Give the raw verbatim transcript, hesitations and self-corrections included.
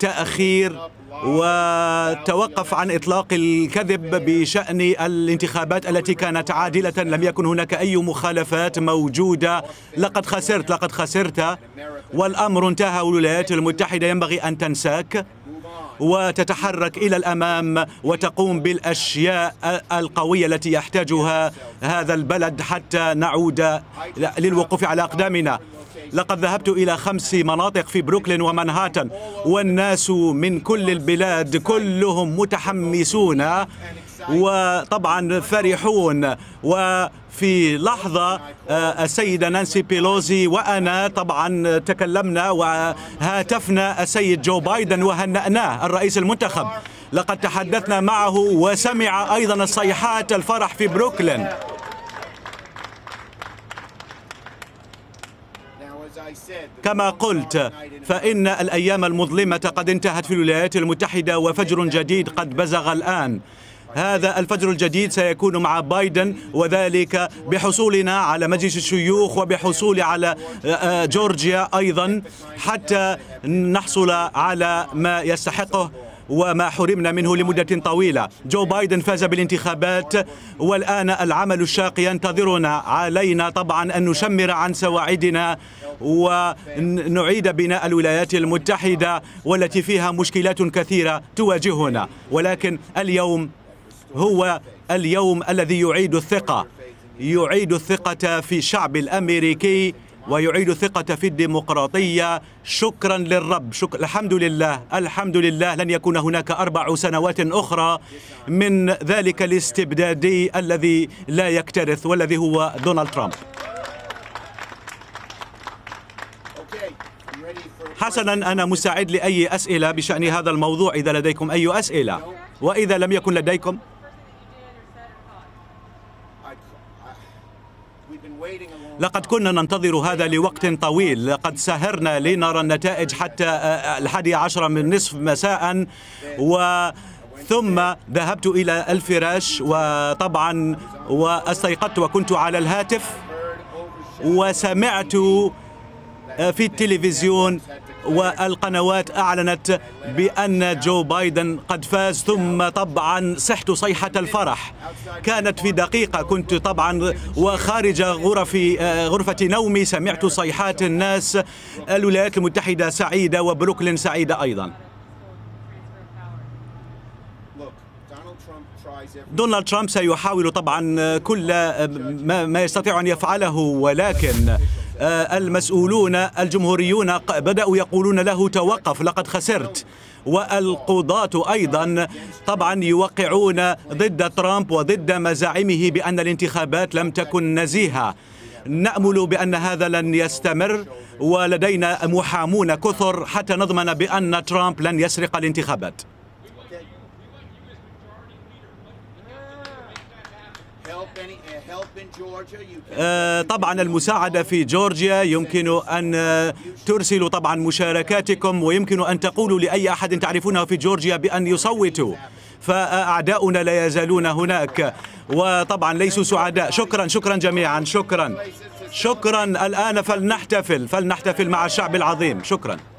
تأخير وتوقف عن إطلاق الكذب بشأن الانتخابات التي كانت عادلة. لم يكن هناك أي مخالفات موجودة. لقد خسرت لقد خسرت والأمر انتهى. والولايات المتحدة ينبغي أن تنساك وتتحرك إلى الأمام وتقوم بالأشياء القوية التي يحتاجها هذا البلد حتى نعود للوقوف على أقدامنا. لقد ذهبت إلى خمس مناطق في بروكلين ومنهاتن، والناس من كل البلاد كلهم متحمسون وطبعا فرحون. وفي لحظة السيدة نانسي بيلوزي وأنا طبعا تكلمنا وهاتفنا السيد جو بايدن وهنأناه الرئيس المنتخب. لقد تحدثنا معه وسمع أيضا الصيحات الفرح في بروكلين. كما قلت فإن الأيام المظلمة قد انتهت في الولايات المتحدة وفجر جديد قد بزغ الآن. هذا الفجر الجديد سيكون مع بايدن، وذلك بحصولنا على مجلس الشيوخ وبحصول على جورجيا أيضا حتى نحصل على ما يستحقه وما حرمنا منه لمدة طويلة. جو بايدن فاز بالانتخابات والآن العمل الشاق ينتظرنا. علينا طبعا أن نشمر عن سواعدنا ونعيد بناء الولايات المتحدة والتي فيها مشكلات كثيرة تواجهنا، ولكن اليوم هو اليوم الذي يعيد الثقة يعيد الثقة في الشعب الأمريكي ويعيد الثقة في الديمقراطية. شكرا للرب. شكرا. الحمد لله الحمد لله. لن يكون هناك أربع سنوات أخرى من ذلك الاستبدادي الذي لا يكترث والذي هو دونالد ترامب. حسنا، أنا مستعد لأي أسئلة بشأن هذا الموضوع إذا لديكم أي أسئلة، وإذا لم يكن لديكم. لقد كنا ننتظر هذا لوقت طويل. لقد سهرنا لنرى النتائج حتى الحادي عشر من نصف مساء، وثم ذهبت إلى الفراش وطبعا واستيقظت وكنت على الهاتف وسمعت في التلفزيون والقنوات أعلنت بأن جو بايدن قد فاز، ثم طبعا صحت صيحة الفرح. كانت في دقيقة كنت طبعا وخارج غرفي غرفة نومي سمعت صيحات الناس. الولايات المتحدة سعيدة وبروكلين سعيدة أيضا. دونالد ترامب سيحاول طبعا كل ما يستطيع أن يفعله، ولكن المسؤولون الجمهوريون بدأوا يقولون له توقف، لقد خسرت. والقضاة أيضا طبعا يوقعون ضد ترامب وضد مزاعمه بأن الانتخابات لم تكن نزيهة. نأمل بأن هذا لن يستمر، ولدينا محامون كثر حتى نضمن بأن ترامب لن يسرق الانتخابات. طبعا المساعدة في جورجيا يمكن أن ترسلوا طبعا مشاركاتكم، ويمكن أن تقولوا لأي أحد تعرفونه في جورجيا بأن يصوتوا، فأعداؤنا لا يزالون هناك وطبعا ليسوا سعداء. شكرا شكرا جميعا. شكرا شكرا. الآن فلنحتفل فلنحتفل مع الشعب العظيم. شكرا.